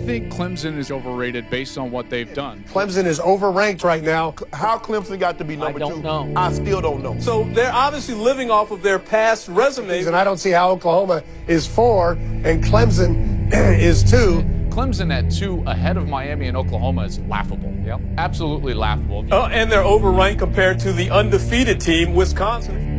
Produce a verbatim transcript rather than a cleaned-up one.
think Clemson is overrated based on what they've done. Clemson is overranked right now. How Clemson got to be number I don't two? know. I still don't know. So they're obviously living off of their past resumes. And I don't see how Oklahoma is four and Clemson is two. Clemson at two ahead of Miami and Oklahoma is laughable. Yep. Absolutely laughable. Oh, and they're overranked compared to the undefeated team, Wisconsin.